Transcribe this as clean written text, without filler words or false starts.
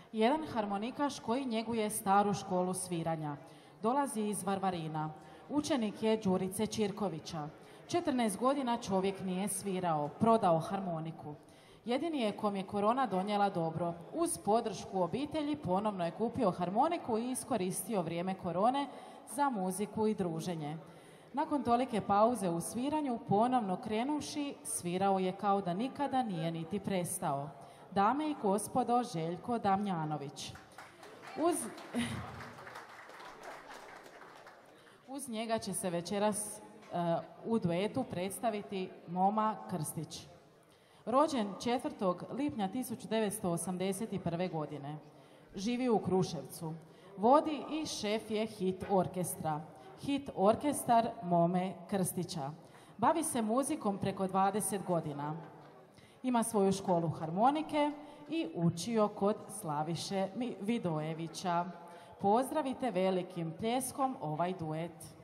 Jedan harmonikaš koji njeguje staru školu sviranja. Dolazi iz Varvarina. Učenik je Đurice Čirkovića. 14 godina čovjek nije svirao, prodao harmoniku. Jedini je kom je korona donijela dobro. Uz podršku obitelji ponovno je kupio harmoniku i iskoristio vrijeme korone za muziku i druženje. Nakon tolike pauze u sviranju, ponovno krenuši, svirao je kao da nikada nije niti prestao. Dame i gospodo, Željko Damjanović. Uz njega će se večeras u duetu predstaviti Moma Krstić. Rođen 4. lipnja 1981. godine. Živi u Kruševcu. Vodi i šef je Hit orkestra. Hit orkestar Mome Krstića. Bavi se muzikom preko 20 godina. Ima svoju školu harmonike i učio kod Slaviše Vidojevića. Pozdravite velikim pljeskom ovaj duet.